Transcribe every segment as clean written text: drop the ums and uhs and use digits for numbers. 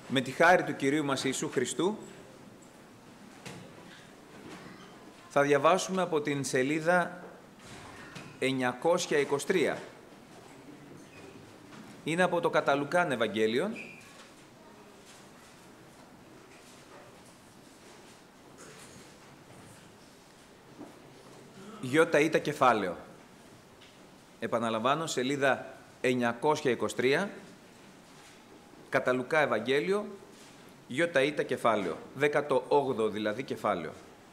Με τη χάρη του Κυρίου μας Ιησού Χριστού θα διαβάσουμε από την σελίδα 923. Είναι από το κατά Λουκάν Ευαγγέλιο. Ιώτα ήτα κεφάλαιο. Επαναλαμβάνω, σελίδα 923, κατά Λουκά Ευαγγέλιο, Ιώτα ήτα κεφάλαιο, 18ο δηλαδή κεφάλαιο.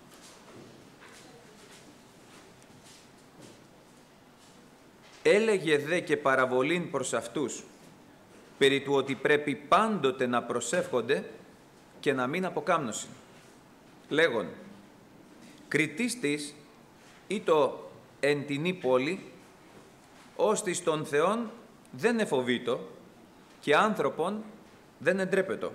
Έλεγε δε και παραβολήν προς αυτούς, περί του ότι πρέπει πάντοτε να προσεύχονται και να μην αποκάμνωσιν. Λέγον, κριτής της ή το εν τινή πόλη, ώστις των Θεών δεν εφοβείτο και άνθρωπον δεν εντρέπετο.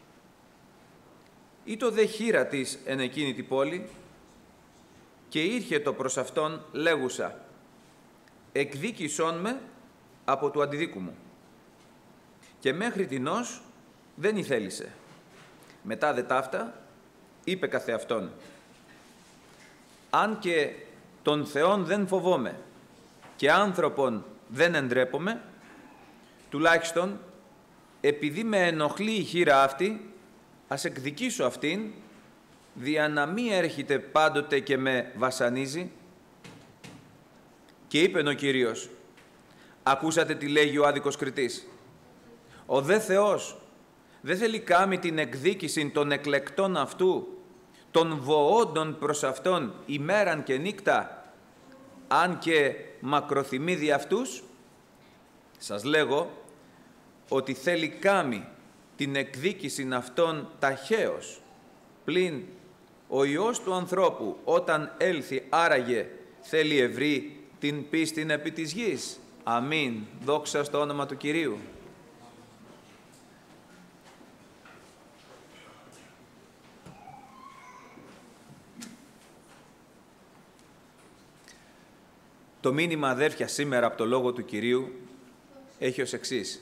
Ή το δε χείρα της εν εκείνη την πόλη, και ήρχε το προς αυτόν λέγουσα, εκδίκησόν με από του αντιδίκου μου. Και μέχρι τινός δεν ηθέλησε. Μετά δε ταύτα είπε καθεαυτόν, αν και τον Θεόν δεν φοβόμαι και άνθρωπον δεν εντρέπομαι, τουλάχιστον επειδή με ενοχλεί η χείρα αυτή, ας εκδικήσω αυτήν, δια να μη έρχεται πάντοτε και με βασανίζει. Και είπεν ο Κύριος, ακούσατε τι λέγει ο άδικος κριτής. Ο δε Θεός δεν θέλει κάμει την εκδίκηση των εκλεκτών αυτού, των βοόντων προς αυτόν ημέραν και νύκτα, αν και μακροθυμεί δι' αυτούς. Σας λέγω ότι θέλει κάμει την εκδίκηση αυτών ταχαίως, πλην ο Υιός του ανθρώπου όταν έλθει άραγε θέλει ευρύ την πίστην επί της γης. Αμήν. Δόξα στο όνομα του Κυρίου. Το μήνυμα, αδέρφια, σήμερα από το Λόγο του Κυρίου έχει ως εξής.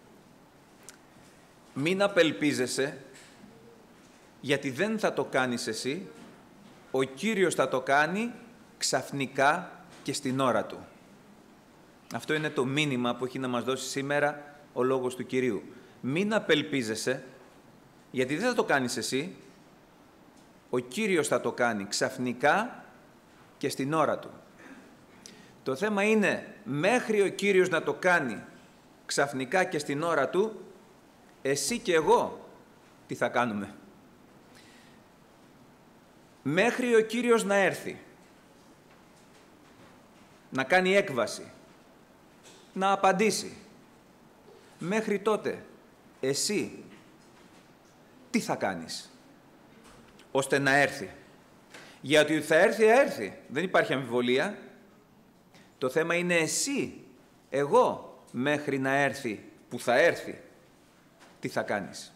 Μην απελπίζεσαι, γιατί δεν θα το κάνεις εσύ, ο Κύριος θα το κάνει ξαφνικά και στην ώρα Του. Αυτό είναι το μήνυμα που έχει να μας δώσει σήμερα ο Λόγος του Κυρίου. Μην απελπίζεσαι, γιατί δεν θα το κάνεις εσύ, ο Κύριος θα το κάνει ξαφνικά και στην ώρα Του. Το θέμα είναι, μέχρι ο Κύριος να το κάνει ξαφνικά και στην ώρα Του, εσύ και εγώ τι θα κάνουμε. Μέχρι ο Κύριος να έρθει, να κάνει έκβαση, να απαντήσει, μέχρι τότε εσύ τι θα κάνεις, ώστε να έρθει. Γιατί θα έρθει, δεν υπάρχει αμφιβολία. Το θέμα είναι εσύ, εγώ, μέχρι να έρθει, που θα έρθει, τι θα κάνεις.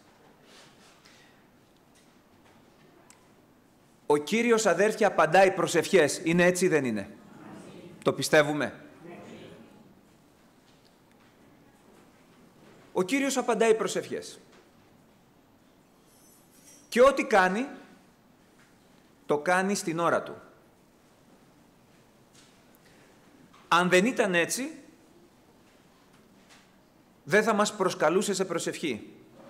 Ο Κύριος, αδέρφια, απαντάει προσευχές. Είναι έτσι ή δεν είναι? Το πιστεύουμε? Ο Κύριος απαντάει προσευχές. Και ό,τι κάνει, το κάνει στην ώρα Του. Αν δεν ήταν έτσι, δεν θα μας προσκαλούσε σε προσευχή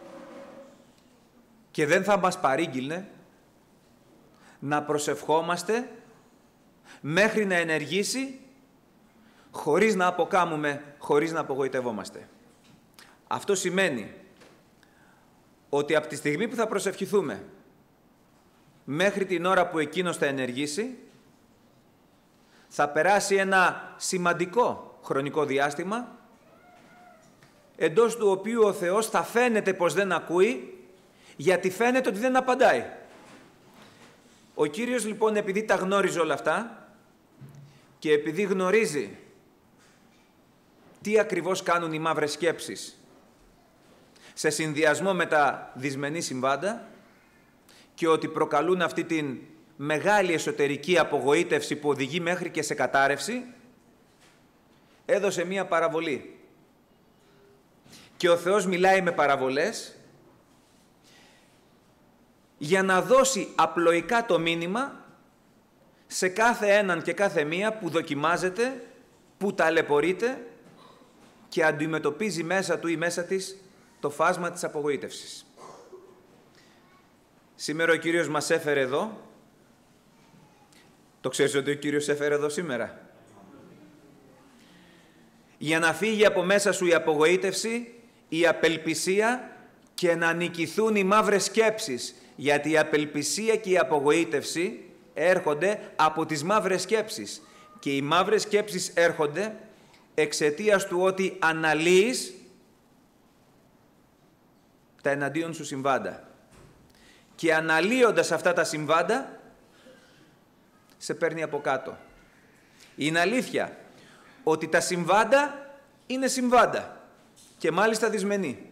και δεν θα μας παρήγγειλνε να προσευχόμαστε μέχρι να ενεργήσει, χωρίς να αποκάμουμε, χωρίς να απογοητευόμαστε. Αυτό σημαίνει ότι από τη στιγμή που θα προσευχηθούμε μέχρι την ώρα που εκείνος θα ενεργήσει, θα περάσει ένα σημαντικό χρονικό διάστημα, εντός του οποίου ο Θεός θα φαίνεται πως δεν ακούει, γιατί φαίνεται ότι δεν απαντάει. Ο Κύριος λοιπόν, επειδή τα γνώριζε όλα αυτά και επειδή γνωρίζει τι ακριβώς κάνουν οι μαύρες σκέψεις σε συνδυασμό με τα δυσμενή συμβάντα και ότι προκαλούν αυτή την μεγάλη εσωτερική απογοήτευση που οδηγεί μέχρι και σε κατάρρευση, έδωσε μία παραβολή. Και ο Θεός μιλάει με παραβολές για να δώσει απλοϊκά το μήνυμα σε κάθε έναν και κάθε μία που δοκιμάζεται, που ταλαιπωρείται και αντιμετωπίζει μέσα του ή μέσα της το φάσμα της απογοήτευσης. Σήμερα ο Κύριος μας έφερε εδώ. Το ξέρεις ότι ο Κύριος έφερε εδώ σήμερα? Για να φύγει από μέσα σου η απογοήτευση, η απελπισία και να νικηθούν οι μαύρες σκέψεις. Γιατί η απελπισία και η απογοήτευση έρχονται από τις μαύρες σκέψεις. Και οι μαύρες σκέψεις έρχονται εξαιτίας του ότι αναλύεις τα εναντίον σου συμβάντα. Και αναλύοντας αυτά τα συμβάντα, σε παίρνει από κάτω. Είναι αλήθεια ότι τα συμβάντα είναι συμβάντα και μάλιστα δυσμενή.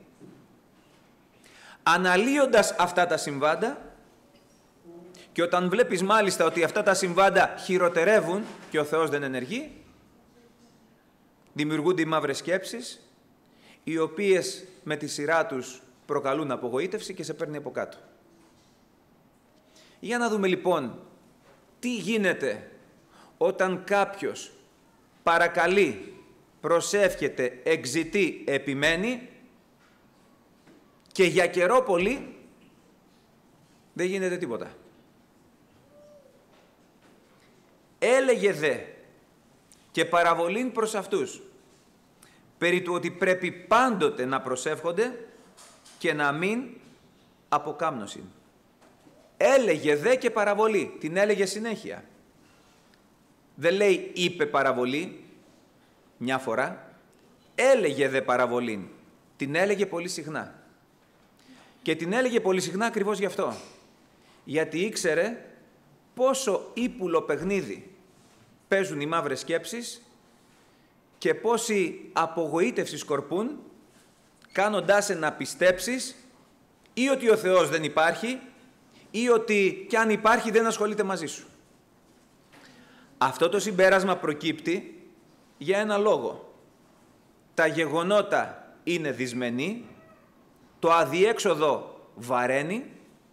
Αναλύοντας αυτά τα συμβάντα και όταν βλέπεις μάλιστα ότι αυτά τα συμβάντα χειροτερεύουν και ο Θεός δεν ενεργεί, δημιουργούνται οι μαύρες σκέψεις, οι οποίες με τη σειρά τους προκαλούν απογοήτευση και σε παίρνει από κάτω. Για να δούμε λοιπόν τι γίνεται όταν κάποιος παρακαλεί, προσεύχεται, εξητεί, επιμένει και για καιρό πολύ δεν γίνεται τίποτα. Έλεγε δε και παραβολήν προς αυτούς περί του ότι πρέπει πάντοτε να προσεύχονται και να μην αποκάμνωσιν. Έλεγε δε και παραβολή, την έλεγε συνέχεια. Δεν λέει είπε παραβολή μια φορά, έλεγε δε παραβολήν, την έλεγε πολύ συχνά. Και την έλεγε πολύ συχνά ακριβώς γι' αυτό. Γιατί ήξερε πόσο ύπουλο παιχνίδι παίζουν οι μαύρες σκέψεις και πόση απογοήτευση σκορπούν, κάνοντάς σε να πιστέψεις ή ότι ο Θεός δεν υπάρχει ή ότι κι αν υπάρχει δεν ασχολείται μαζί σου. Αυτό το συμπέρασμα προκύπτει για ένα λόγο. Τα γεγονότα είναι δυσμενή, το αδιέξοδο βαραίνει,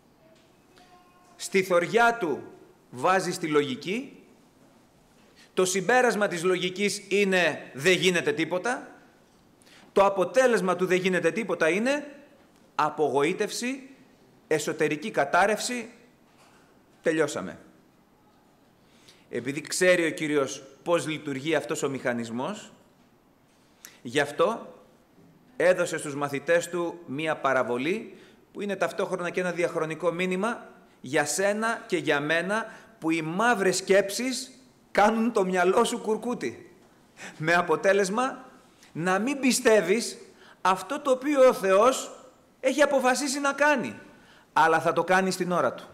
στη θωριά του βάζει στη λογική, το συμπέρασμα της λογικής είναι δεν γίνεται τίποτα, το αποτέλεσμα του δεν γίνεται τίποτα είναι απογοήτευση, εσωτερική κατάρρευση, τελειώσαμε. Επειδή ξέρει ο Κύριος πώς λειτουργεί αυτός ο μηχανισμός, γι' αυτό έδωσε στους μαθητές του μία παραβολή που είναι ταυτόχρονα και ένα διαχρονικό μήνυμα για σένα και για μένα που οι μαύρες σκέψεις κάνουν το μυαλό σου κουρκούτι. Με αποτέλεσμα να μην πιστεύεις αυτό το οποίο ο Θεός έχει αποφασίσει να κάνει, αλλά θα το κάνει στην ώρα του.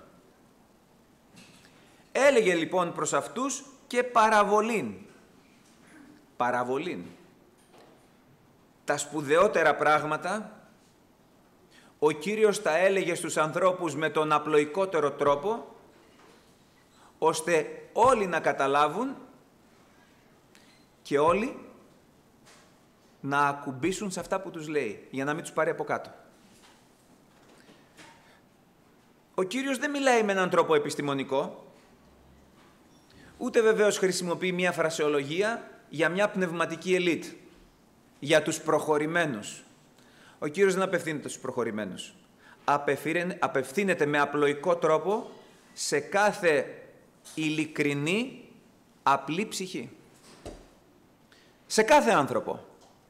Έλεγε λοιπόν προς αυτούς και παραβολήν. Παραβολήν. Τα σπουδαιότερα πράγματα ο Κύριος τα έλεγε στους ανθρώπους με τον απλοϊκότερο τρόπο, ώστε όλοι να καταλάβουν και όλοι να ακουμπήσουν σε αυτά που τους λέει, για να μην τους πάρει από κάτω. Ο Κύριος δεν μιλάει με έναν τρόπο επιστημονικό, ούτε βεβαίως χρησιμοποιεί μια φρασεολογία για μια πνευματική ελίτ, για τους προχωρημένους. Ο Κύριος δεν απευθύνεται στους προχωρημένους. Απευθύνεται με απλοϊκό τρόπο σε κάθε ειλικρινή, απλή ψυχή. Σε κάθε άνθρωπο.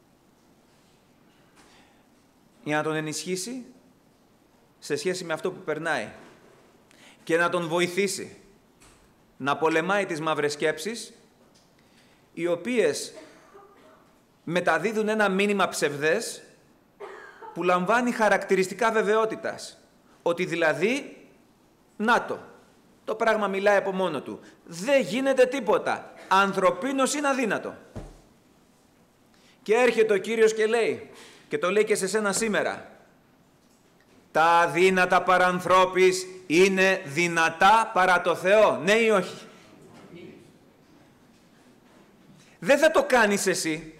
Για να τον ενισχύσει σε σχέση με αυτό που περνάει και να τον βοηθήσει να πολεμάει τις μαύρες σκέψεις, οι οποίες μεταδίδουν ένα μήνυμα ψευδές που λαμβάνει χαρακτηριστικά βεβαιότητας. Ότι δηλαδή, να το πράγμα μιλάει από μόνο του. Δεν γίνεται τίποτα. Ανθρωπίνως είναι αδύνατο. Και έρχεται ο Κύριος και λέει, και το λέει και σε σένα σήμερα, τα αδύνατα παρά ανθρώπης είναι δυνατά παρά το Θεό. Ναι ή όχι? Δεν θα το κάνεις εσύ.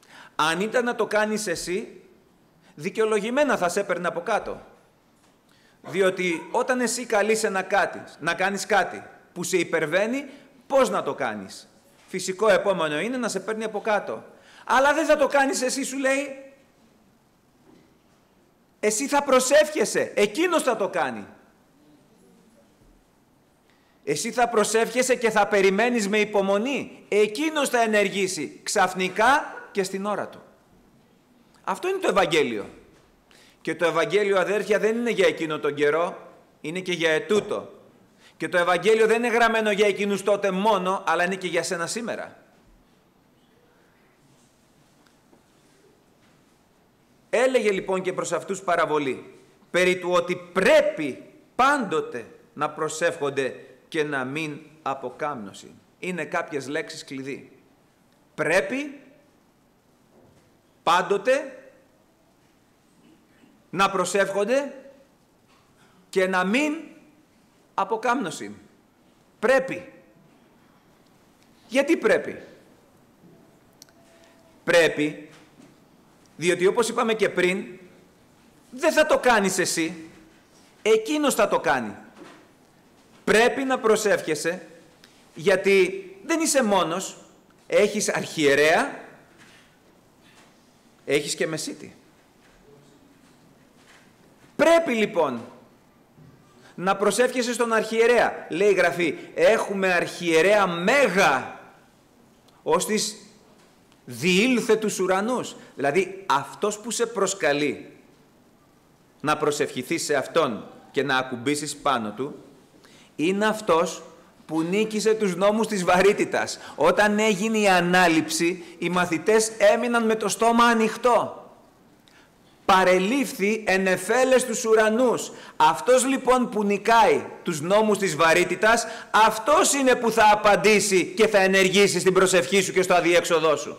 Αν ήταν να το κάνεις εσύ, δικαιολογημένα θα σε έπαιρνε από κάτω. Διότι όταν εσύ καλείσαι να κάνεις κάτι που σε υπερβαίνει, πώς να το κάνεις? Φυσικό επόμενο είναι να σε παίρνει από κάτω. Αλλά δεν θα το κάνεις εσύ, σου λέει. Εσύ θα προσεύχεσαι, εκείνος θα το κάνει. Εσύ θα προσεύχεσαι και θα περιμένεις με υπομονή. Εκείνος θα ενεργήσει ξαφνικά και στην ώρα του. Αυτό είναι το Ευαγγέλιο. Και το Ευαγγέλιο, αδέρφια, δεν είναι για εκείνο τον καιρό, είναι και για ετούτο. Και το Ευαγγέλιο δεν είναι γραμμένο για εκείνους τότε μόνο, αλλά είναι και για σένα σήμερα. Έλεγε λοιπόν και προς αυτούς παραβολή, περί του ότι πρέπει πάντοτε να προσεύχονται και να μην αποκάμνωση. Είναι κάποιες λέξεις κλειδί. Πρέπει πάντοτε να προσεύχονται και να μην αποκάμνωση. Πρέπει. Γιατί πρέπει? Πρέπει διότι όπως είπαμε και πριν, δεν θα το κάνεις εσύ, εκείνος θα το κάνει. Πρέπει να προσεύχεσαι, γιατί δεν είσαι μόνος, έχεις αρχιερέα, έχεις και μεσίτη. Πρέπει λοιπόν να προσεύχεσαι στον αρχιερέα. Λέει η Γραφή, έχουμε αρχιερέα μέγα, ως της διήλθε τους ουρανούς. Δηλαδή αυτός που σε προσκαλεί να προσευχηθείς σε αυτόν και να ακουμπήσεις πάνω του, είναι αυτός που νίκησε τους νόμους της βαρύτητας. Όταν έγινε η ανάληψη, οι μαθητές έμειναν με το στόμα ανοιχτό. Παρελήφθη ενεφέλες τους ουρανούς. Αυτός λοιπόν που νικάει τους νόμους της βαρύτητας, αυτός είναι που θα απαντήσει και θα ενεργήσει στην προσευχή σου και στο αδιέξοδό σου.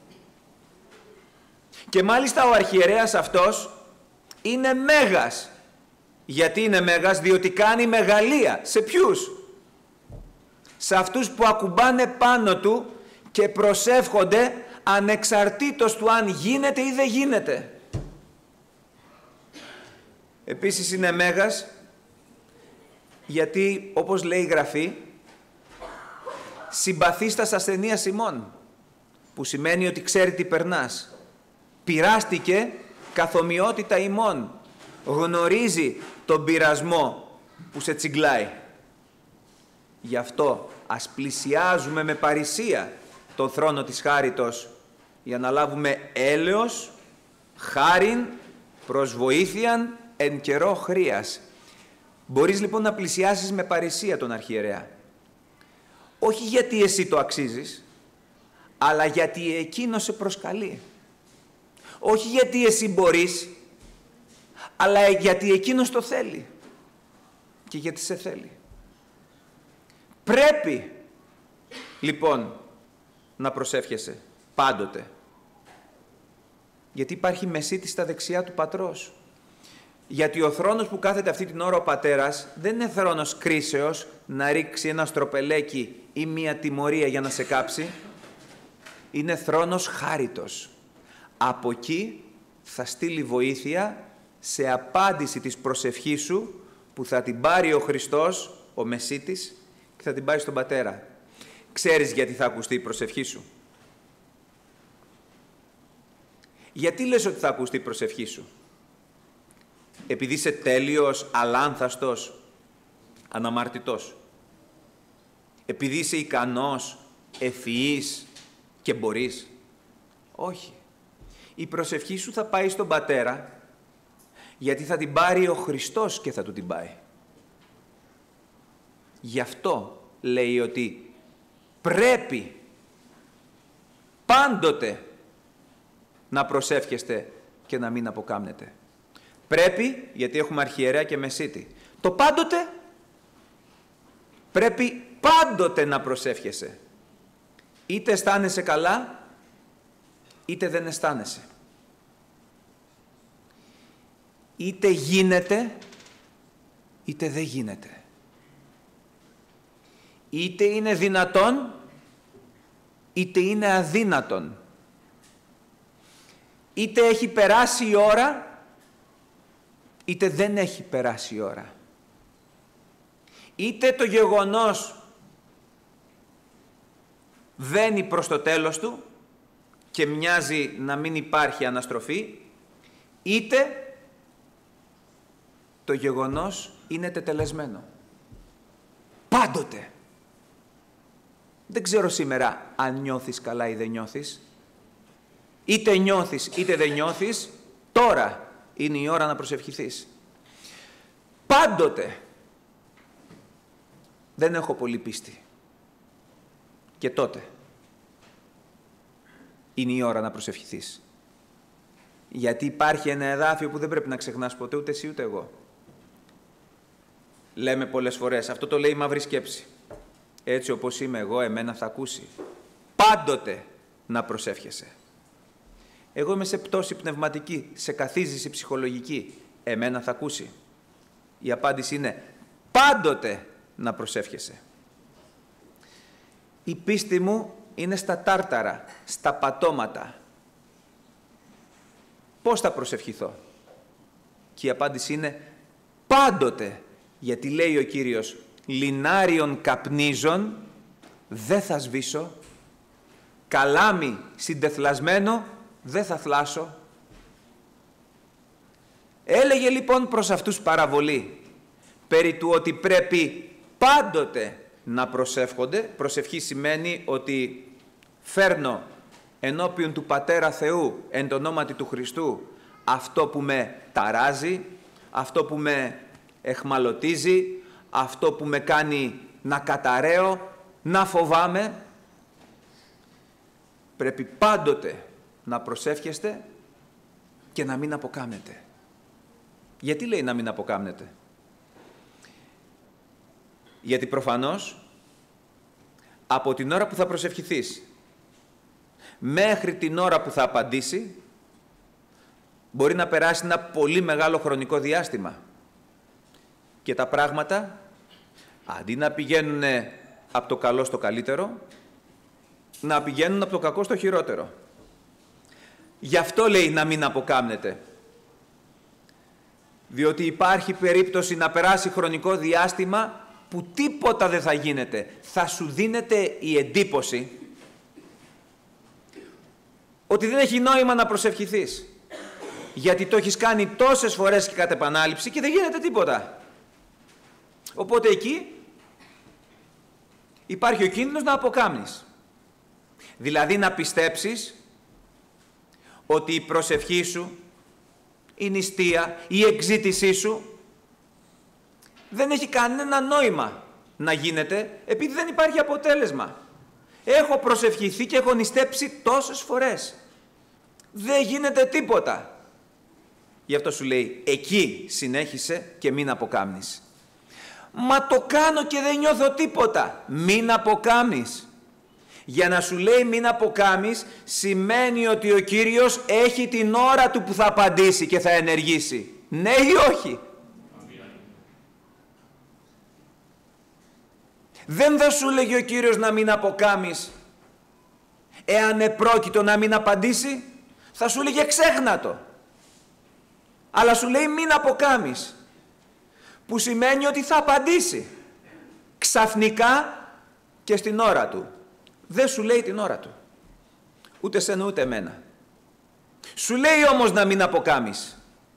Και μάλιστα ο αρχιερέας αυτός είναι μέγας. Γιατί είναι μέγας? Διότι κάνει μεγαλεία. Σε ποιους? Σε αυτούς που ακουμπάνε πάνω του και προσεύχονται ανεξαρτήτως του αν γίνεται ή δεν γίνεται. Επίσης είναι μέγας γιατί, όπως λέει η Γραφή, συμπαθείς τας ασθενείας ημών, που σημαίνει ότι ξέρει τι περνάς. Πειράστηκε καθ' ομοιότητα ημών. Γνωρίζει τον πειρασμό που σε τσιγκλάει. Γι' αυτό ας πλησιάζουμε με παρησία τον θρόνο της χάριτος για να λάβουμε έλεος, χάριν, προς βοήθειαν εν καιρό χρείας. Μπορείς λοιπόν να πλησιάσεις με παρησία τον αρχιερέα. Όχι γιατί εσύ το αξίζεις, αλλά γιατί εκείνος σε προσκαλεί. Όχι γιατί εσύ μπορείς, αλλά γιατί εκείνος το θέλει και γιατί σε θέλει. Πρέπει λοιπόν να προσεύχεσαι πάντοτε, γιατί υπάρχει μεσίτη στα δεξιά του Πατρός. Γιατί ο θρόνος που κάθεται αυτή την ώρα ο Πατέρας δεν είναι θρόνος κρίσεως να ρίξει ένα στροπελέκι ή μία τιμωρία για να σε κάψει. Είναι θρόνος χάριτος. Από εκεί θα στείλει βοήθεια σε απάντηση της προσευχής σου που θα την πάρει ο Χριστός, ο Μεσίτης, και θα την πάρει στον Πατέρα. Ξέρεις γιατί θα ακουστεί η προσευχή σου? Γιατί λες ότι θα ακουστεί η προσευχή σου? Επειδή είσαι τέλειος, αλάνθαστος, αναμαρτητός? Επειδή είσαι ικανός, ευφυής και μπορείς? Όχι. Η προσευχή σου θα πάει στον Πατέρα, γιατί θα την πάρει ο Χριστός και θα του την πάει. Γι' αυτό λέει ότι πρέπει πάντοτε να προσεύχεστε και να μην αποκάμνετε. Πρέπει, γιατί έχουμε αρχιερέα και μεσίτη. Το πάντοτε, πρέπει πάντοτε να προσεύχεσαι. Είτε αισθάνεσαι καλά, είτε δεν αισθάνεσαι. Είτε γίνεται, είτε δεν γίνεται. Είτε είναι δυνατόν, είτε είναι αδύνατον. Είτε έχει περάσει η ώρα, είτε δεν έχει περάσει η ώρα, είτε το γεγονός βαίνει προς το τέλος του και μοιάζει να μην υπάρχει αναστροφή, είτε το γεγονός είναι τετελεσμένο. Πάντοτε. Δεν ξέρω σήμερα αν νιώθεις καλά ή δεν νιώθεις. Είτε νιώθεις είτε δεν νιώθεις, τώρα είναι η ώρα να προσευχηθείς. Πάντοτε. Δεν έχω πολύ πίστη. Και τότε είναι η ώρα να προσευχηθείς. Γιατί υπάρχει ένα εδάφιο που δεν πρέπει να ξεχνάς ποτέ, ούτε εσύ ούτε εγώ. Λέμε πολλές φορές, αυτό το λέει η μαύρη σκέψη. Έτσι όπως είμαι εγώ, εμένα θα ακούσει. Πάντοτε να προσεύχεσαι. Εγώ είμαι σε πτώση πνευματική, σε καθίζηση ψυχολογική. Εμένα θα ακούσει. Η απάντηση είναι πάντοτε να προσεύχεσαι. Η πίστη μου είναι στα τάρταρα, στα πατώματα. Πώς θα προσευχηθώ? Και η απάντηση είναι πάντοτε. Γιατί λέει ο Κύριος, λινάριον καπνίζων δεν θα σβήσω, καλάμι συντεθλασμένο δεν θα θλάσω. Έλεγε λοιπόν προς αυτούς παραβολή, περί του ότι πρέπει πάντοτε να προσεύχονται. Προσευχή σημαίνει ότι φέρνω ενώπιον του Πατέρα Θεού, εν το ονόματι του Χριστού, αυτό που με ταράζει, αυτό που με εχμαλωτίζει, αυτό που με κάνει να καταραίω, να φοβάμαι. Πρέπει πάντοτε να προσεύχεστε και να μην αποκάμνετε. Γιατί λέει να μην αποκάμνετε? Γιατί προφανώς από την ώρα που θα προσευχηθείς μέχρι την ώρα που θα απαντήσει μπορεί να περάσει ένα πολύ μεγάλο χρονικό διάστημα. Και τα πράγματα, αντί να πηγαίνουν από το καλό στο καλύτερο, να πηγαίνουν από το κακό στο χειρότερο. Γι' αυτό λέει να μην αποκάμνετε. Διότι υπάρχει περίπτωση να περάσει χρονικό διάστημα που τίποτα δεν θα γίνεται. Θα σου δίνεται η εντύπωση ότι δεν έχει νόημα να προσευχηθείς. Γιατί το έχεις κάνει τόσες φορές και κατ' επανάληψη και δεν γίνεται τίποτα. Οπότε εκεί υπάρχει ο κίνδυνος να αποκάμνεις. Δηλαδή να πιστέψεις ότι η προσευχή σου, η νηστεία, η εξήτησή σου δεν έχει κανένα νόημα να γίνεται επειδή δεν υπάρχει αποτέλεσμα. Έχω προσευχηθεί και έχω νηστέψει τόσες φορές. Δεν γίνεται τίποτα. Γι' αυτό σου λέει, εκεί συνέχισε και μην αποκάμνεις. Μα το κάνω και δεν νιώθω τίποτα. Μην αποκάμνεις. Για να σου λέει μην αποκάμεις, σημαίνει ότι ο Κύριος έχει την ώρα του που θα απαντήσει και θα ενεργήσει. Ναι ή όχι? Δεν θα σου λέγει ο Κύριος να μην αποκάμεις εάν επρόκειτο να μην απαντήσει. Θα σου λέγε ξέχνα το. Αλλά σου λέει μην αποκάμεις, που σημαίνει ότι θα απαντήσει ξαφνικά και στην ώρα του. Δεν σου λέει την ώρα του. Ούτε σένα ούτε εμένα. Σου λέει όμως να μην αποκάμεις.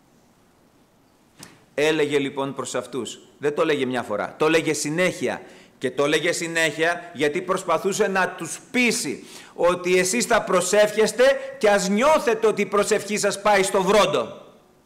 Έλεγε λοιπόν προς αυτούς. Δεν το έλεγε μια φορά. Το έλεγε συνέχεια. Και το έλεγε συνέχεια γιατί προσπαθούσε να τους πείσει ότι εσείς θα προσεύχεστε και ας νιώθετε ότι η προσευχή σας πάει στο βρόντο.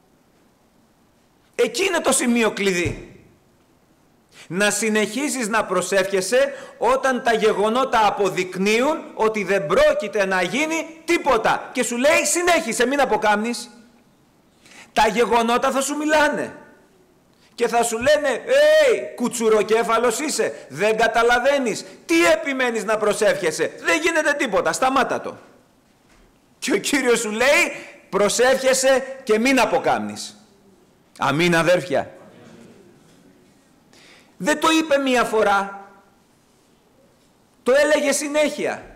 Εκεί είναι το σημείο κλειδί. Να συνεχίσεις να προσεύχεσαι όταν τα γεγονότα αποδεικνύουν ότι δεν πρόκειται να γίνει τίποτα. Και σου λέει συνέχισε, μην αποκάμνεις. Τα γεγονότα θα σου μιλάνε. Και θα σου λένε κουτσουροκέφαλος είσαι, δεν καταλαβαίνεις. Τι επιμένεις να προσεύχεσαι? Δεν γίνεται τίποτα, σταμάτα το. Και ο Κύριος σου λέει προσεύχεσαι και μην αποκάμνεις. Αμήν αδέρφια. Δεν το είπε μία φορά. Το έλεγε συνέχεια.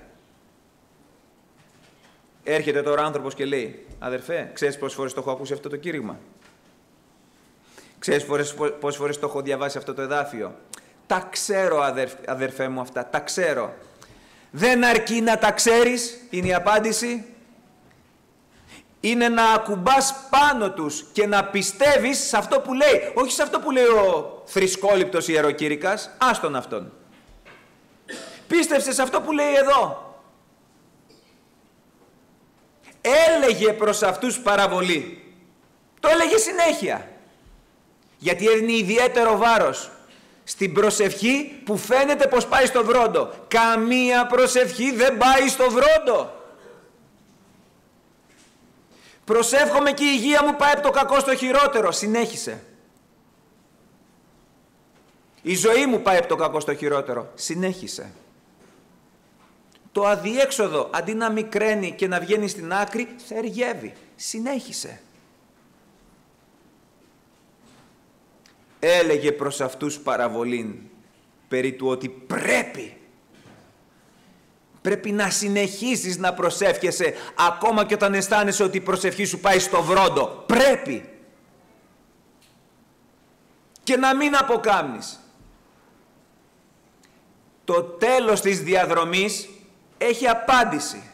Έρχεται τώρα άνθρωπος και λέει, αδερφέ, ξέρεις πόσες φορές το έχω ακούσει αυτό το κήρυγμα? Ξέρεις πόσες φορές το έχω διαβάσει αυτό το εδάφιο? Τα ξέρω, αδερφέ μου, αυτά, τα ξέρω. Δεν αρκεί να τα ξέρεις, είναι η απάντηση. Είναι να ακουμπάς πάνω τους και να πιστεύεις σε αυτό που λέει. Όχι σε αυτό που λέει ο θρησκόληπτος ιεροκήρυκας, άστον αυτόν. Πίστεψε σε αυτό που λέει εδώ. Έλεγε προς αυτούς παραβολή. Το έλεγε συνέχεια. Γιατί έδινε ιδιαίτερο βάρος στην προσευχή που φαίνεται πως πάει στο βρόντο. Καμία προσευχή δεν πάει στο βρόντο. Προσεύχομαι και η υγεία μου πάει από το κακό στο χειρότερο. Συνέχισε. Η ζωή μου πάει από το κακό στο χειρότερο. Συνέχισε. Το αδιέξοδο, αντί να μικραίνει και να βγαίνει στην άκρη, θεριεύει. Συνέχισε. Έλεγε προς αυτούς παραβολήν περί του ότι πρέπει να συνεχίσεις να προσεύχεσαι ακόμα και όταν αισθάνεσαι ότι η προσευχή σου πάει στο βρόντο. Πρέπει. Και να μην αποκάμνεις. Το τέλος της διαδρομής έχει απάντηση.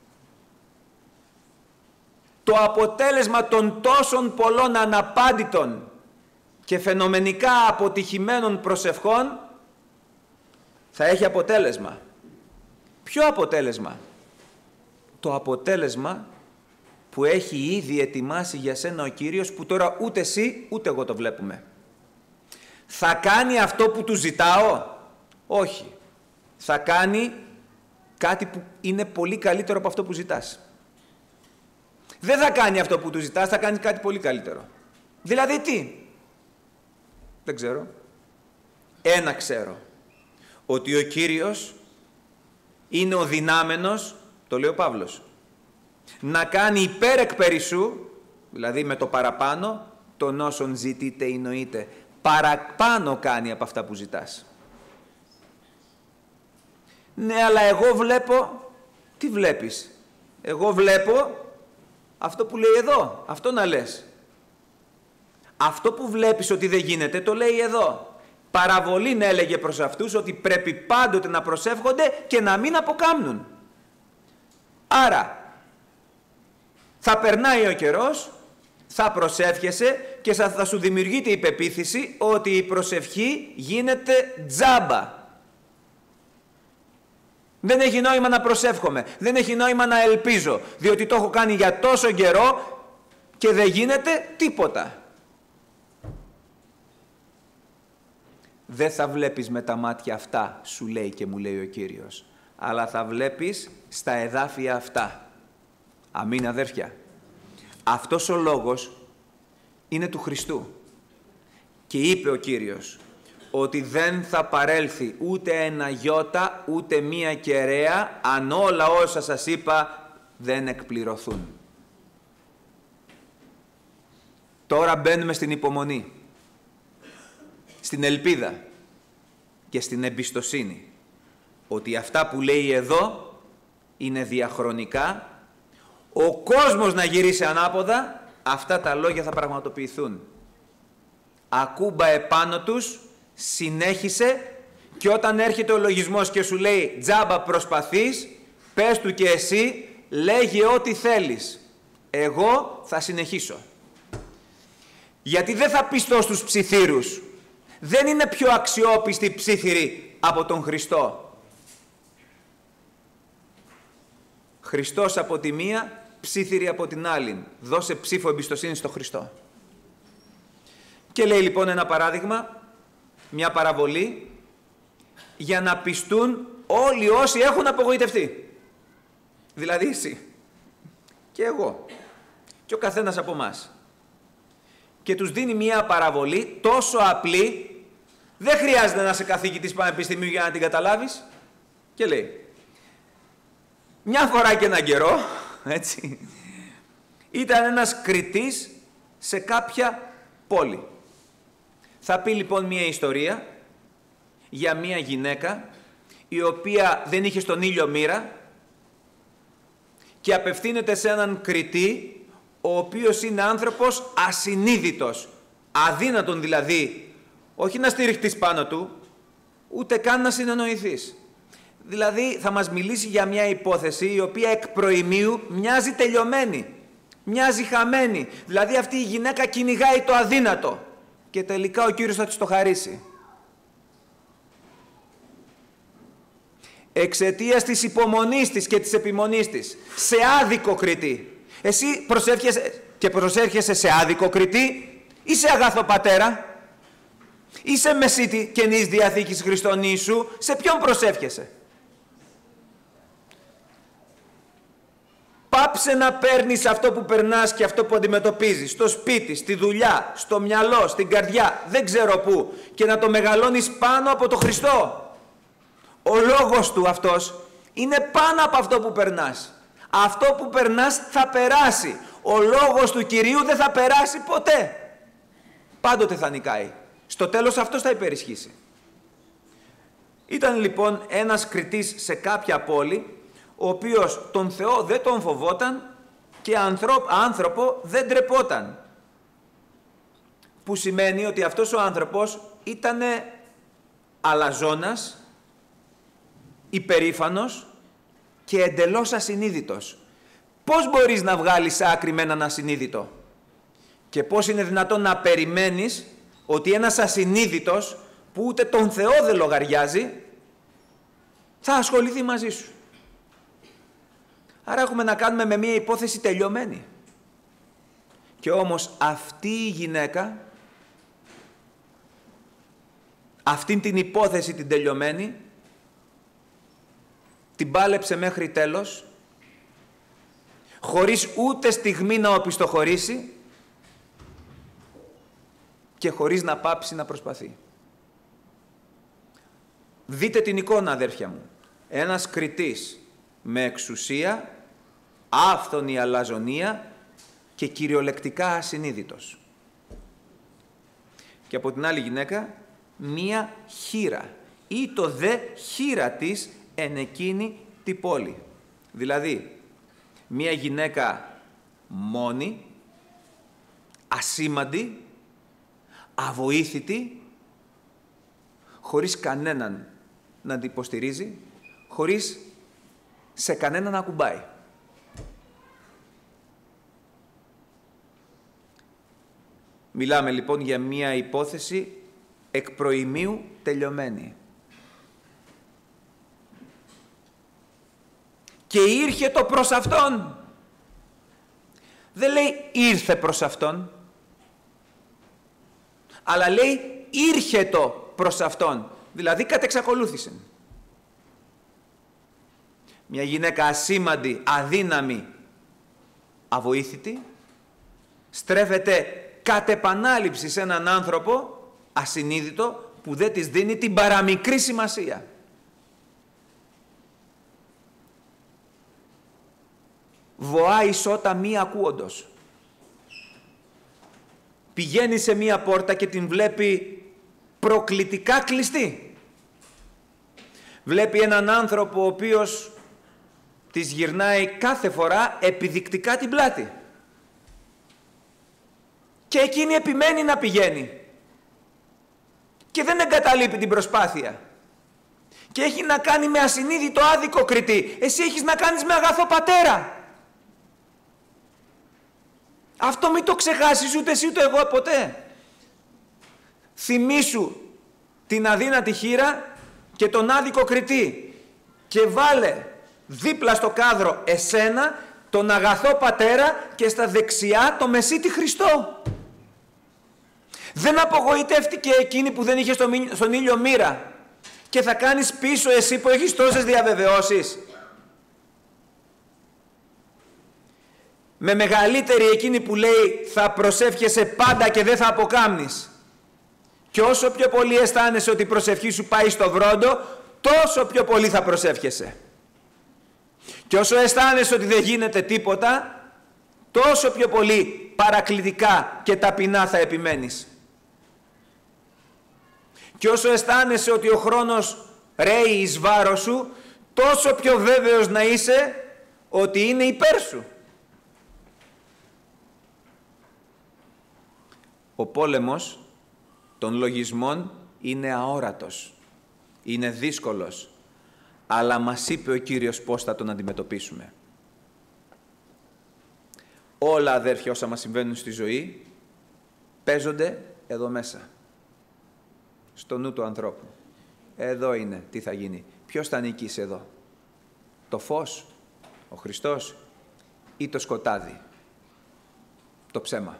Το αποτέλεσμα των τόσων πολλών αναπάντητων και φαινομενικά αποτυχημένων προσευχών θα έχει αποτέλεσμα. Ποιο αποτέλεσμα? Το αποτέλεσμα που έχει ήδη ετοιμάσει για σένα ο Κύριος, που τώρα ούτε εσύ ούτε εγώ το βλέπουμε. Θα κάνει αυτό που του ζητάω? Όχι. Θα κάνει κάτι που είναι πολύ καλύτερο από αυτό που ζητάς. Δεν θα κάνει αυτό που του ζητάς, θα κάνει κάτι πολύ καλύτερο. Δηλαδή τι? Δεν ξέρω. Ένα ξέρω. Ότι ο Κύριος είναι ο δυνάμενος, το λέει ο Παύλος, να κάνει υπέρ εκ περισσού, δηλαδή με το παραπάνω, των όσων ζητείτε ή νοείτε. Παραπάνω κάνει από αυτά που ζητάς. Ναι, αλλά εγώ βλέπω... Τι βλέπεις? Εγώ βλέπω αυτό που λέει εδώ. Αυτό να λες. Αυτό που βλέπεις ότι δεν γίνεται, το λέει εδώ. Παραβολήν έλεγε προς αυτούς ότι πρέπει πάντοτε να προσεύχονται και να μην αποκάμνουν. Άρα, θα περνάει ο καιρός, θα προσεύχεσαι και θα σου δημιουργείται η πεποίθηση ότι η προσευχή γίνεται τζάμπα. Δεν έχει νόημα να προσεύχομαι, δεν έχει νόημα να ελπίζω, διότι το έχω κάνει για τόσο καιρό και δεν γίνεται τίποτα. Δεν θα βλέπεις με τα μάτια αυτά, σου λέει και μου λέει ο Κύριος, αλλά θα βλέπεις στα εδάφια αυτά. Αμήν, αδέρφια. Αυτός ο λόγος είναι του Χριστού. Και είπε ο Κύριος ότι δεν θα παρέλθει ούτε ένα γιώτα, ούτε μία κεραία, αν όλα όσα σας είπα δεν εκπληρωθούν. Τώρα μπαίνουμε στην υπομονή, στην ελπίδα και στην εμπιστοσύνη ότι αυτά που λέει εδώ είναι διαχρονικά. Ο κόσμος να γυρίσει ανάποδα, αυτά τα λόγια θα πραγματοποιηθούν. Ακούμπα επάνω τους, συνέχισε, και όταν έρχεται ο λογισμός και σου λέει τζάμπα προσπαθείς, πες του και εσύ, λέγε ό,τι θέλεις. Εγώ θα συνεχίσω. Γιατί δεν θα πιστώ στους ψιθύρους. Δεν είναι πιο αξιόπιστοι ψίθυροι από τον Χριστό. Χριστός από τη μία, ψίθυροι από την άλλη. Δώσε ψήφο εμπιστοσύνη στο Χριστό. Και λέει λοιπόν ένα παράδειγμα, μια παραβολή, για να πιστούν όλοι όσοι έχουν απογοητευτεί. Δηλαδή εσύ και εγώ και ο καθένας από εμάς. Και τους δίνει μια παραβολή τόσο απλή, δεν χρειάζεται να είσαι καθηγητής πανεπιστημίου για να την καταλάβεις. Και λέει, μια φορά και έναν καιρό, έτσι, ήταν ένας κριτής σε κάποια πόλη. Θα πει λοιπόν μια ιστορία για μια γυναίκα η οποία δεν είχε στον ήλιο μοίρα και απευθύνεται σε έναν κριτή ο οποίος είναι άνθρωπος ασυνείδητος. Αδύνατον δηλαδή, όχι να στηριχτείς πάνω του, ούτε καν να συνεννοηθείς. Δηλαδή θα μας μιλήσει για μια υπόθεση η οποία εκ προημίου μοιάζει τελειωμένη, μοιάζει χαμένη. Δηλαδή αυτή η γυναίκα κυνηγάει το αδύνατο και τελικά ο Κύριος θα της το χαρίσει. Εξαιτίας της υπομονής της και της επιμονής της, σε άδικο κριτή. Εσύ προσέρχεσαι σε άδικο κριτή ή σε αγαθό πατέρα, ή σε μεσίτη Καινής Διαθήκης Χριστόν Ιησού, σε ποιον προσεύχεσαι? Πάψε να παίρνεις αυτό που περνάς και αυτό που αντιμετωπίζεις, στο σπίτι, στη δουλειά, στο μυαλό, στην καρδιά, δεν ξέρω πού, και να το μεγαλώνεις πάνω από το Χριστό. Ο λόγος του αυτός είναι πάνω από αυτό που περνάς. Αυτό που περνάς θα περάσει. Ο λόγος του Κυρίου δεν θα περάσει ποτέ. Πάντοτε θα νικάει. Στο τέλος αυτός θα υπερισχύσει. Ήταν λοιπόν ένας κριτής σε κάποια πόλη, ο οποίος τον Θεό δεν τον φοβόταν και άνθρωπο δεν ντρεπόταν. Που σημαίνει ότι αυτός ο άνθρωπος ήταν αλαζόνας, υπερήφανος και εντελώς ασυνείδητος. Πώς μπορείς να βγάλεις άκρη με έναν ασυνείδητο? Και πώς είναι δυνατόν να περιμένεις ότι ένας ασυνείδητος που ούτε τον Θεό δεν λογαριάζει θα ασχοληθεί μαζί σου? Άρα έχουμε να κάνουμε με μια υπόθεση τελειωμένη. Και όμως αυτή η γυναίκα, αυτήν την υπόθεση την τελειωμένη, την πάλεψε μέχρι τέλος, χωρίς ούτε στιγμή να οπισθοχωρήσει και χωρίς να πάψει να προσπαθεί. Δείτε την εικόνα, αδέρφια μου. Ένας κριτής με εξουσία, άφθονη αλαζονία και κυριολεκτικά ασυνείδητος. Και από την άλλη γυναίκα, μία χήρα ή το δε χήρα της εν εκείνη τη πόλη. Δηλαδή, μία γυναίκα μόνη, ασήμαντη, αβοήθητη, χωρίς κανέναν να την υποστηρίζει, χωρίς σε κανέναν να ακουμπάει. Μιλάμε λοιπόν για μία υπόθεση εκ προημίου τελειωμένη. Και ήρθε το προς αυτόν. Δεν λέει ήρθε προς αυτόν, αλλά λέει ήρθε το προς αυτόν. Δηλαδή κατεξακολούθησε. Μια γυναίκα ασήμαντη, αδύναμη, αβοήθητη, στρέφεται κατ' επανάληψη σε έναν άνθρωπο ασυνείδητο που δεν της δίνει την παραμικρή σημασία. Βοάει σώτα μη ακούοντος. Πηγαίνει σε μία πόρτα και την βλέπει προκλητικά κλειστή. Βλέπει έναν άνθρωπο ο οποίος της γυρνάει κάθε φορά επιδεικτικά την πλάτη. Και εκείνη επιμένει να πηγαίνει. Και δεν εγκαταλείπει την προσπάθεια. Και έχει να κάνει με ασυνείδητο άδικο κριτή. Εσύ έχεις να κάνεις με αγαθό πατέρα. Αυτό μην το ξεχάσεις ούτε εσύ ούτε εγώ ποτέ. Θυμήσου την αδύνατη χήρα και τον άδικο κριτή και βάλε δίπλα στο κάδρο εσένα, τον αγαθό πατέρα και στα δεξιά το μεσίτη Χριστό. Δεν απογοητεύτηκε εκείνη που δεν είχε στον ήλιο μοίρα και θα κάνεις πίσω εσύ που έχεις τόσες διαβεβαιώσεις. Με μεγαλύτερη εκείνη που λέει θα προσεύχεσαι πάντα και δεν θα αποκάμνεις. Και όσο πιο πολύ αισθάνεσαι ότι η προσευχή σου πάει στο βρόντο, τόσο πιο πολύ θα προσεύχεσαι. Και όσο αισθάνεσαι ότι δεν γίνεται τίποτα, τόσο πιο πολύ παρακλητικά και ταπεινά θα επιμένεις. Και όσο αισθάνεσαι ότι ο χρόνος ρέει εις βάρος σου, τόσο πιο βέβαιος να είσαι ότι είναι υπέρ σου. Ο πόλεμος των λογισμών είναι αόρατος, είναι δύσκολος, αλλά μας είπε ο Κύριος πώς θα τον αντιμετωπίσουμε. Όλα, αδέρφια, όσα μας συμβαίνουν στη ζωή, παίζονται εδώ μέσα, στο νου του ανθρώπου. Εδώ είναι τι θα γίνει. Ποιος θα νικήσει εδώ? Το φως, ο Χριστός, ή το σκοτάδι, το ψέμα?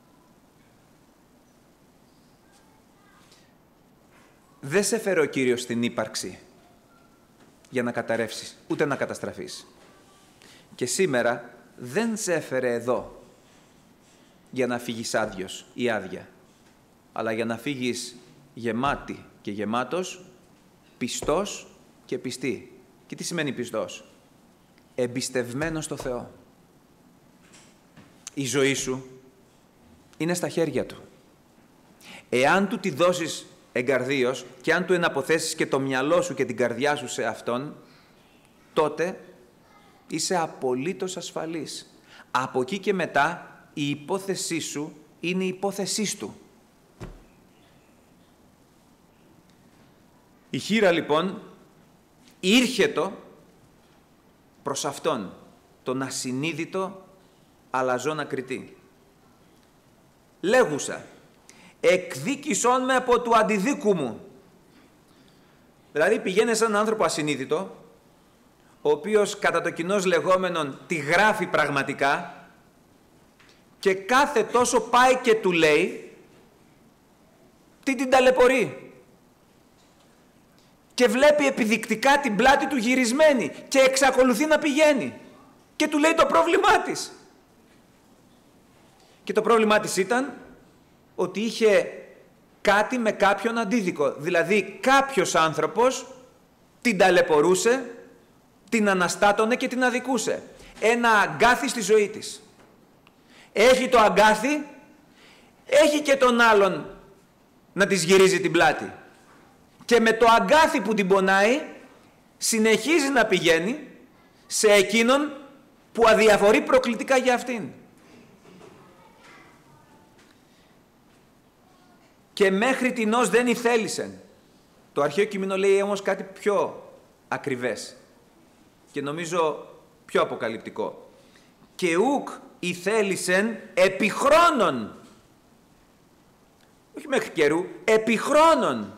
Δεν σε φέρε ο Κύριος στην ύπαρξη για να καταρρεύσεις, ούτε να καταστραφείς. Και σήμερα δεν σε έφερε εδώ για να φύγεις άδειος ή άδεια, αλλά για να φύγεις γεμάτη και γεμάτος, πιστός και πιστή. Και τι σημαίνει πιστός? Εμπιστευμένος στο Θεό. Η ζωή σου είναι στα χέρια Του. Εάν Του τη δώσεις εγκαρδίως και αν Του εναποθέσεις και το μυαλό σου και την καρδιά σου σε Αυτόν, τότε είσαι απολύτως ασφαλής. Από εκεί και μετά η υπόθεσή σου είναι η υπόθεσή Του. Η χήρα λοιπόν ήρχετο προς Αυτόν, τον ασυνείδητο αλαζόν ακριτή. Λέγουσα, εκδίκησόν με από του αντιδίκου μου. Δηλαδή πηγαίνει σε έναν άνθρωπο ασυνείδητο, ο οποίος κατά το κοινώς λεγόμενον τη γράφει πραγματικά και κάθε τόσο πάει και του λέει τι την ταλαιπωρεί. Και βλέπει επιδεικτικά την πλάτη του γυρισμένη και εξακολουθεί να πηγαίνει. Και του λέει το πρόβλημά της. Και το πρόβλημά της ήταν ότι είχε κάτι με κάποιον αντίδικο. Δηλαδή κάποιος άνθρωπος την ταλαιπωρούσε, την αναστάτωνε και την αδικούσε. Ένα αγκάθι στη ζωή της. Έχει το αγκάθι, έχει και τον άλλον να της γυρίζει την πλάτη. Και με το αγκάθι που την πονάει, συνεχίζει να πηγαίνει σε εκείνον που αδιαφορεί προκλητικά για αυτήν. Και μέχρι τινός δεν ηθέλησεν. Το αρχαίο κείμενο λέει όμως κάτι πιο ακριβές και νομίζω πιο αποκαλυπτικό. Και ουκ ηθέλησεν επί χρόνων. Όχι μέχρι καιρού, επί χρόνων.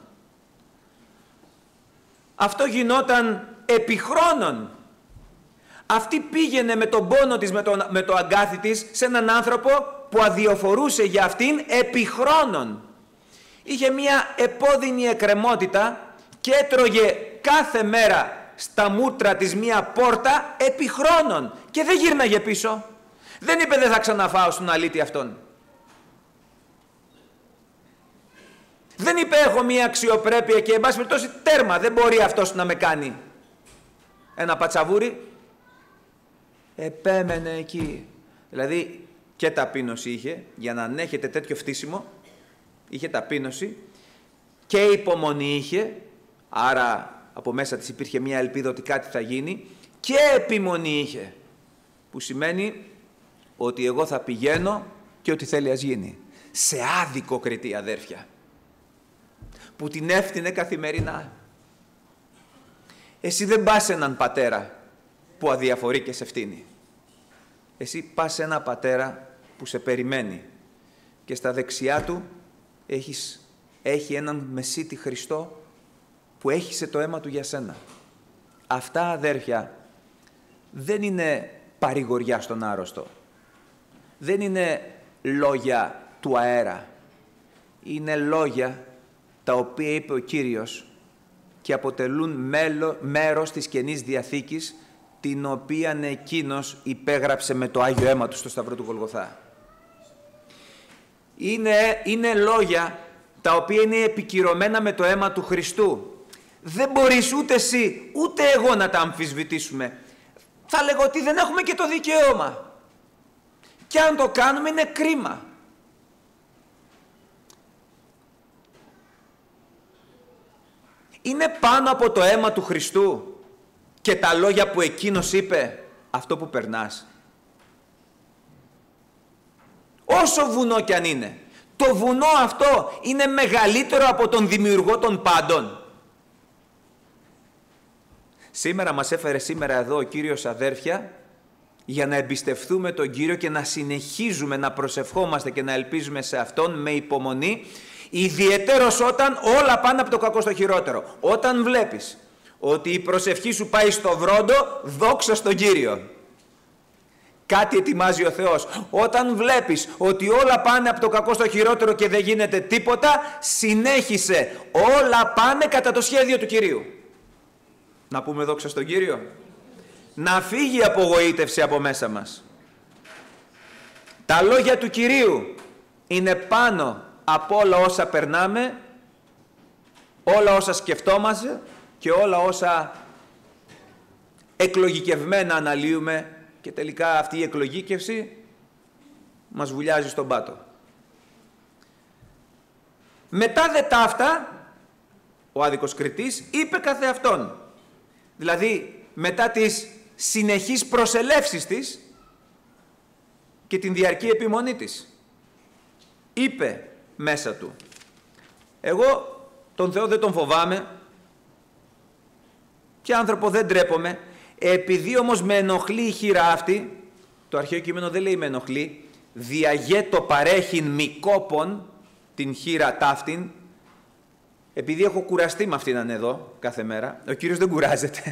Αυτό γινόταν επί χρόνων. Αυτή πήγαινε με τον πόνο της, με το αγκάθι της, σε έναν άνθρωπο που αδιοφορούσε για αυτήν επί χρόνων. Είχε μία επώδυνη εκκρεμότητα και έτρωγε κάθε μέρα στα μούτρα της μία πόρτα επί χρόνων και δεν γύρναγε πίσω. Δεν είπε δεν θα ξαναφάω στον αλήτη αυτόν. Δεν είπε έχω μία αξιοπρέπεια και εν πάση περιπτώσει τέρμα, δεν μπορεί αυτός να με κάνει ένα πατσαβούρι. Επέμενε εκεί. Δηλαδή και ταπείνωση είχε για να ανέχεται τέτοιο φτύσιμο. Είχε ταπείνωση και υπομονή είχε, άρα από μέσα της υπήρχε μια ελπίδα ότι κάτι θα γίνει, και επιμονή είχε, που σημαίνει ότι εγώ θα πηγαίνω και ό,τι θέλει ας γίνει. Σε άδικο κριτή, αδέρφια, που την έφτεινε καθημερινά. Εσύ δεν πας σε έναν πατέρα που αδιαφορεί και σε φτύνει. Εσύ πας σε έναν πατέρα που σε περιμένει και στα δεξιά του έχει έναν Μεσίτη Χριστό που έχισε το αίμα του για σένα. Αυτά, αδέρφια, δεν είναι παρηγοριά στον άρρωστο. Δεν είναι λόγια του αέρα. Είναι λόγια τα οποία είπε ο Κύριος και αποτελούν μέρος της Καινής Διαθήκης, την οποία εκείνος υπέγραψε με το Άγιο αίμα του στο Σταυρό του Γολγοθά. Είναι λόγια τα οποία είναι επικυρωμένα με το αίμα του Χριστού. Δεν μπορείς ούτε εσύ ούτε εγώ να τα αμφισβητήσουμε. Θα λέγω ότι δεν έχουμε και το δικαίωμα. Και αν το κάνουμε είναι κρίμα. Είναι πάνω από το αίμα του Χριστού και τα λόγια που εκείνος είπε αυτό που περνάς. Όσο βουνό κι αν είναι, Το βουνό αυτό είναι μεγαλύτερο από τον δημιουργό των πάντων. Σήμερα μας έφερε σήμερα εδώ ο Κύριος, αδέρφια, για να εμπιστευτούμε τον Κύριο και να συνεχίζουμε να προσευχόμαστε και να ελπίζουμε σε Αυτόν με υπομονή, ιδιαιτέρως όταν όλα πάνε από το κακό στο χειρότερο. Όταν βλέπεις ότι η προσευχή σου πάει στο βρόντο, δόξα στον Κύριο. Κάτι ετοιμάζει ο Θεός. Όταν βλέπεις ότι όλα πάνε από το κακό στο χειρότερο και δεν γίνεται τίποτα, συνέχισε. Όλα πάνε κατά το σχέδιο του Κυρίου. Να πούμε δόξα στον Κύριο. Να φύγει η απογοήτευση από μέσα μας. Τα λόγια του Κυρίου είναι πάνω από όλα όσα περνάμε, όλα όσα σκεφτόμαστε και όλα όσα εκλογικευμένα αναλύουμε, και τελικά αυτή η εκλογήκευση μας βουλιάζει στον πάτο. Μετά δε ταύτα, ο άδικος κριτής είπε καθε αυτόν. Δηλαδή, μετά τις συνεχείς προσελεύσεις της και την διαρκή επιμονή της, είπε μέσα του, εγώ τον Θεό δεν τον φοβάμαι και άνθρωπο δεν ντρέπομαι, επειδή όμως με ενοχλεί η χείρα αυτή, το αρχαίο κείμενο δεν λέει με ενοχλεί, διαγέτο παρέχειν μικόπον, την χείρα ταύτην, επειδή έχω κουραστεί με αυτήν εδώ κάθε μέρα, ο Κύριος δεν κουράζεται.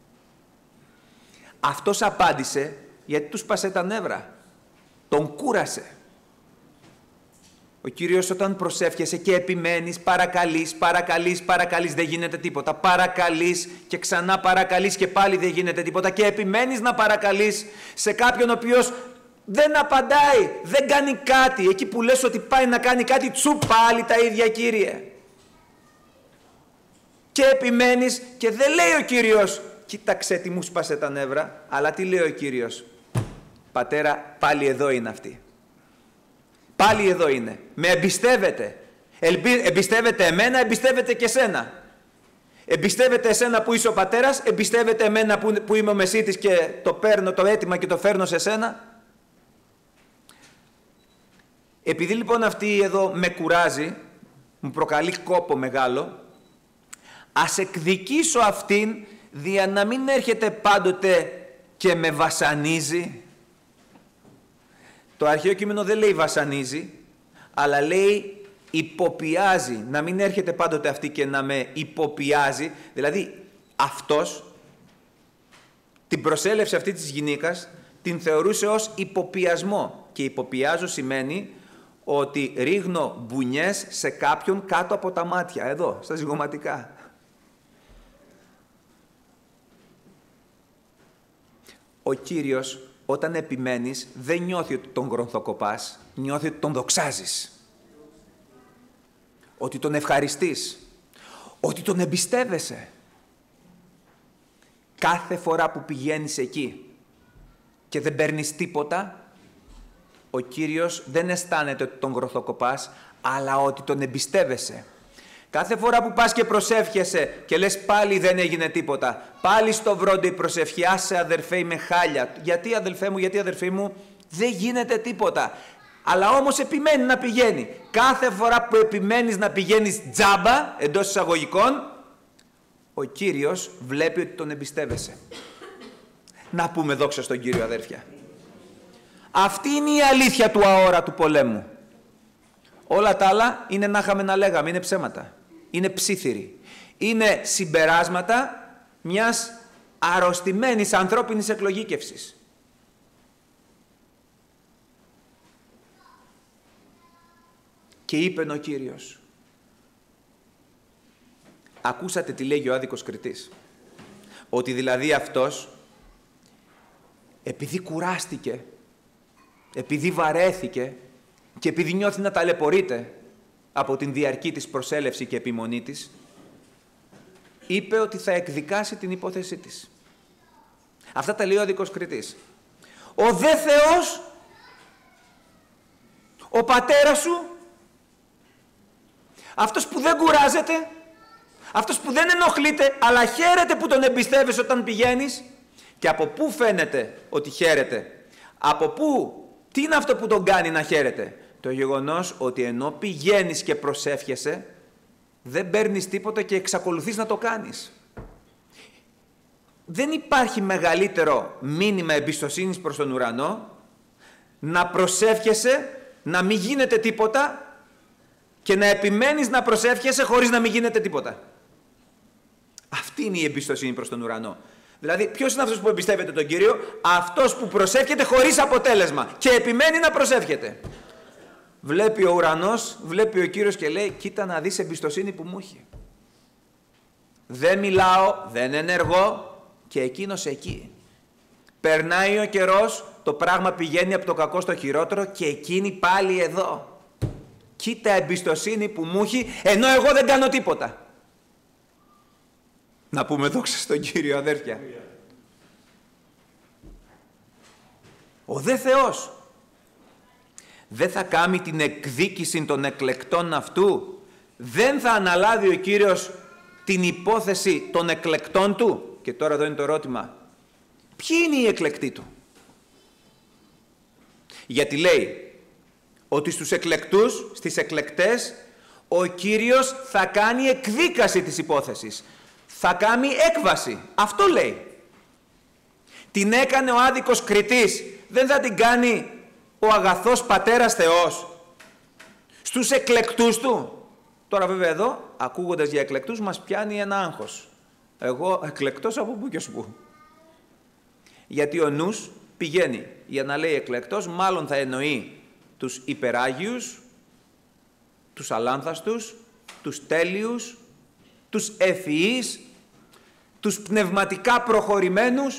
Αυτός απάντησε γιατί του σπάσε τα νεύρα. Τον κούρασε. Ο Κύριος όταν προσεύχεσαι και επιμένεις, παρακαλείς, δεν γίνεται τίποτα. Παρακαλείς και ξανά παρακαλείς και πάλι δεν γίνεται τίποτα. Και επιμένεις να παρακαλείς σε κάποιον ο οποίος δεν απαντάει, δεν κάνει κάτι. Εκεί που λες ότι πάει να κάνει κάτι, τσου πάλι τα ίδια, Κύριε. Και επιμένεις και δεν λέει ο Κύριος, κοίταξε τι μου σπάσε τα νεύρα, αλλά τι λέει ο Κύριος? Πατέρα, πάλι εδώ είναι αυτή. Πάλι εδώ είναι. Με εμπιστεύεται. Εμπιστεύεται εμένα, εμπιστεύεται και σένα. Εμπιστεύεται εσένα που είσαι ο πατέρας, εμπιστεύεται εμένα που είμαι ο μεσίτης και το παίρνω το αίτημα και το φέρνω σε σένα. Επειδή λοιπόν αυτή εδώ με κουράζει, μου προκαλεί κόπο μεγάλο, ας εκδικήσω αυτήν δια να μην έρχεται πάντοτε και με βασανίζει. Το αρχαίο κείμενο δεν λέει βασανίζει, αλλά λέει υποπιάζει, να μην έρχεται πάντοτε αυτή και να με υποπιάζει. Δηλαδή αυτός την προσέλευση αυτή της γυναίκας την θεωρούσε ως υποπιασμό. Και υποπιάζω σημαίνει ότι ρίχνω μπουνιές σε κάποιον κάτω από τα μάτια, εδώ, στα ζυγωματικά. Ο Κύριος όταν επιμένεις δεν νιώθει ότι τον γρονθοκοπάς, νιώθει ότι τον δοξάζεις. Ότι τον ευχαριστείς. Ότι τον εμπιστεύεσαι. Κάθε φορά που πηγαίνεις εκεί και δεν παίρνεις τίποτα, ο Κύριος δεν αισθάνεται ότι τον γροθοκοπάς, αλλά ότι τον εμπιστεύεσαι. Κάθε φορά που πας και προσεύχεσαι και λες πάλι δεν έγινε τίποτα, πάλι στο βρόντο η προσευχή, άσε αδερφέ είμαι χάλια. Γιατί αδελφέ μου, γιατί αδερφή μου, δεν γίνεται τίποτα. Αλλά όμως επιμένει να πηγαίνει. Κάθε φορά που επιμένεις να πηγαίνεις τζάμπα, εντός εισαγωγικών, ο Κύριος βλέπει ότι τον εμπιστεύεσαι. Να πούμε δόξα στον Κύριο, αδέρφια. Αυτή είναι η αλήθεια του αόρατου πολέμου. Όλα τα άλλα είναι να είχαμε να λέγαμε, είναι ψέματα. Είναι ψίθυροι. Είναι συμπεράσματα μιας αρρωστημένης ανθρώπινης εκλογήκευσης. Και είπε ο Κύριος. Ακούσατε τι λέγει ο άδικος κριτής. Ότι δηλαδή αυτός, επειδή κουράστηκε, επειδή βαρέθηκε και επειδή νιώθει να ταλαιπωρείται από την διαρκή της προσέλευση και επιμονή της, είπε ότι θα εκδικάσει την υπόθεσή της. Αυτά τα λέει ο άδικος κριτής. Ο δε Θεός, ο πατέρας σου, αυτός που δεν κουράζεται, αυτός που δεν ενοχλείται, αλλά χαίρεται που τον εμπιστεύεσαι όταν πηγαίνεις. Και από πού φαίνεται ότι χαίρεται? Από πού? Τι είναι αυτό που τον κάνει να χαίρεται? Το γεγονός ότι ενώ πηγαίνεις και προσεύχεσαι, δεν παίρνεις τίποτα και εξακολουθείς να το κάνεις. Δεν υπάρχει μεγαλύτερο μήνυμα εμπιστοσύνης προς τον ουρανό να προσεύχεσαι, να μην γίνεται τίποτα και να επιμένεις να προσεύχεσαι χωρίς να μην γίνεται τίποτα. Αυτή είναι η εμπιστοσύνη προς τον ουρανό. Δηλαδή, ποιος είναι αυτός που εμπιστεύεται τον Κύριο? Αυτός που προσεύχεται χωρίς αποτέλεσμα και επιμένει να προσεύχεται. Βλέπει ο ουρανός, βλέπει ο Κύριος και λέει, κοίτα να δεις εμπιστοσύνη που μου έχει. Δεν μιλάω, δεν ενεργώ και εκείνος εκεί. Περνάει ο καιρός, το πράγμα πηγαίνει από το κακό στο χειρότερο και εκείνη πάλι εδώ. Κοίτα εμπιστοσύνη που μου έχει, ενώ εγώ δεν κάνω τίποτα. Να πούμε δόξα στον Κύριο, αδέρφια. Ο δε Θεός δεν θα κάνει την εκδίκηση των εκλεκτών αυτού? Δεν θα αναλάβει ο Κύριος την υπόθεση των εκλεκτών του? Και τώρα εδώ είναι το ερώτημα. Ποιοι είναι οι εκλεκτοί του? Γιατί λέει ότι στους εκλεκτούς, στις εκλεκτές, ο Κύριος θα κάνει εκδίκαση της υπόθεσης. Θα κάνει έκβαση. Αυτό λέει. Την έκανε ο άδικος κριτής. Δεν θα την κάνει ο αγαθός πατέρας Θεός στους εκλεκτούς του? Τώρα βέβαια εδώ, ακούγοντας για εκλεκτούς, μας πιάνει ένα άγχος. Εγώ εκλεκτός από πού και ως πού? Γιατί ο νους πηγαίνει για να λέει εκλεκτός, μάλλον θα εννοεί τους υπεράγιους, τους αλάνθαστους, τους τέλειους, τους ευφυείς, τους πνευματικά προχωρημένους.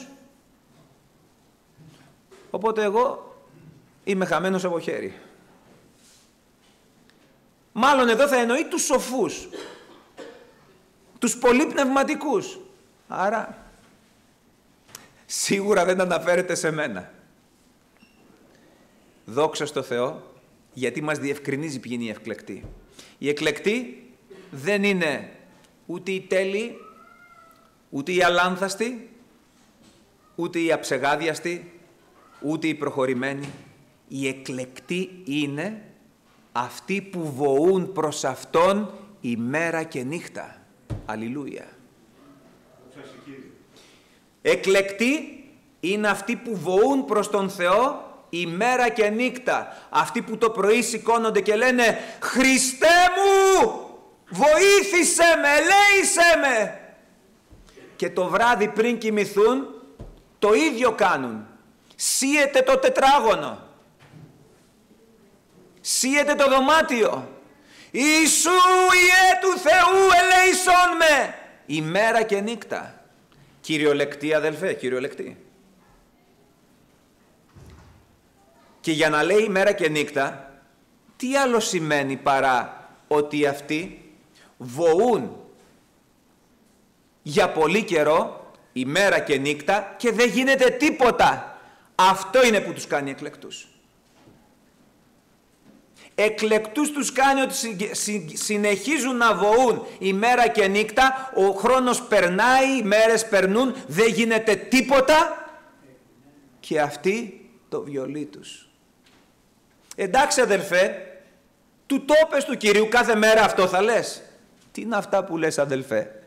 Οπότε εγώ είμαι χαμένος από χέρι. Μάλλον εδώ θα εννοεί τους σοφούς, τους πολύ πνευματικούς. Άρα σίγουρα δεν αναφέρεται σε μένα. Δόξα στο Θεό, γιατί μας διευκρινίζει ποιοι είναι οι εκλεκτοί. Οι εκλεκτοί δεν είναι ούτε οι τέλειοι, ούτε οι αλάνθαστοι, ούτε οι αψεγάδιαστοι, ούτε οι προχωρημένοι. Οι εκλεκτοί είναι αυτοί που βοούν προς Αυτόν ημέρα και νύχτα. Αλληλούια. Εκλεκτοί είναι αυτοί που βοούν προς τον Θεό ημέρα και νύχτα. Αυτοί που το πρωί σηκώνονται και λένε «Χριστέ μου, βοήθησέ με, ελέησέ με». Και το βράδυ πριν κοιμηθούν το ίδιο κάνουν. Σύεται το τετράγωνο. Σύεται το δωμάτιο. «Ιησού, Υιέ του Θεού, ελέησόν με». Ημέρα και νύχτα. Κυριολεκτή αδελφέ, κυριολεκτή. Και για να λέει ημέρα και νύχτα, τι άλλο σημαίνει παρά ότι αυτοί βοούν για πολύ καιρό, ημέρα και νύχτα, και δεν γίνεται τίποτα. Αυτό είναι που τους κάνει εκλεκτούς. Εκλεκτούς τους κάνει ότι συνεχίζουν να βοούν ημέρα και νύχτα, ο χρόνος περνάει, οι μέρες περνούν, δεν γίνεται τίποτα και αυτοί το βιολί τους. Εντάξει αδελφέ, του το πες του Κυρίου κάθε μέρα αυτό θα λες? Τι είναι αυτά που λες αδελφέ?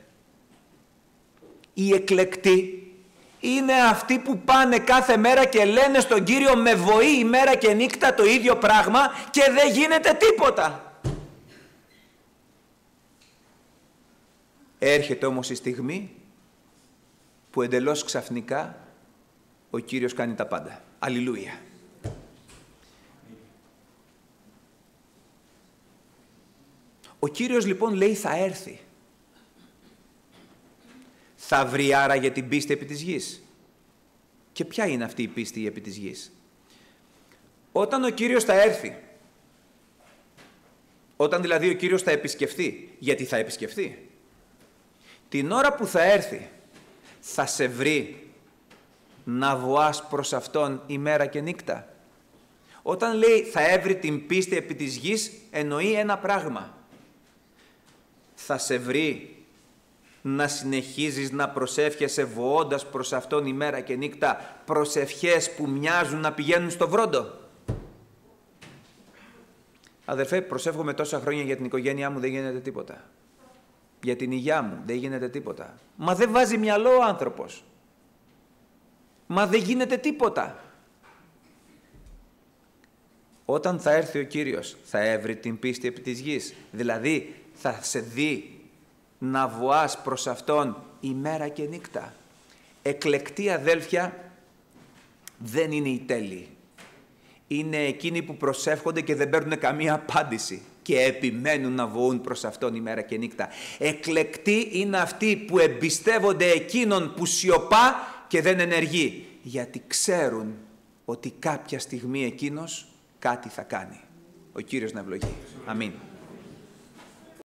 Οι εκλεκτοί είναι αυτοί που πάνε κάθε μέρα και λένε στον Κύριο με βοή ημέρα και νύχτα το ίδιο πράγμα και δεν γίνεται τίποτα. Έρχεται όμως η στιγμή που εντελώς ξαφνικά ο Κύριος κάνει τα πάντα. Αλληλούια. Ο Κύριος λοιπόν λέει θα έρθει. Θα βρει άραγε την πίστη επί της γης. Και ποια είναι αυτή η πίστη επί της γης? Όταν ο Κύριος θα έρθει, όταν δηλαδή ο Κύριος θα επισκεφθεί, γιατί θα επισκεφθεί, την ώρα που θα έρθει, θα σε βρει να βοάς προς Αυτόν ημέρα και νύχτα. Όταν λέει θα έβρει την πίστη επί της γης, εννοεί ένα πράγμα. Θα σε βρει να συνεχίζεις να προσεύχεσαι βοώντας προς Αυτόν ημέρα και νύχτα, προσευχές που μοιάζουν να πηγαίνουν στο βρόντο. Αδερφέ, προσεύχομαι τόσα χρόνια για την οικογένειά μου, δεν γίνεται τίποτα. Για την υγειά μου, δεν γίνεται τίποτα. Μα δεν βάζει μυαλό ο άνθρωπος. Μα δεν γίνεται τίποτα. Όταν θα έρθει ο Κύριος, θα έβρει την πίστη επί της γης. Δηλαδή, θα σε δει να βοάς προς Αυτόν ημέρα και νύχτα. Εκλεκτοί αδέλφια δεν είναι οι τέλειοι. Είναι εκείνοι που προσεύχονται και δεν παίρνουν καμία απάντηση και επιμένουν να βοούν προς Αυτόν ημέρα και νύχτα. Εκλεκτοί είναι αυτοί που εμπιστεύονται εκείνον που σιωπά και δεν ενεργεί, γιατί ξέρουν ότι κάποια στιγμή εκείνος κάτι θα κάνει. Ο Κύριος να ευλογεί. Αμήν.